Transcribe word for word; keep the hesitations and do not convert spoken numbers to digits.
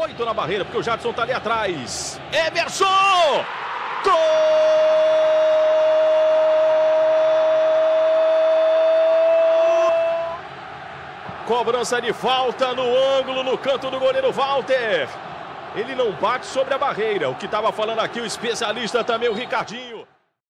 Oito na barreira, porque o Jadson tá ali atrás. Everson! Gol! Cobrança de falta no ângulo, no canto do goleiro Walter. Ele não bate sobre a barreira. O que estava falando aqui o especialista também, o Ricardinho.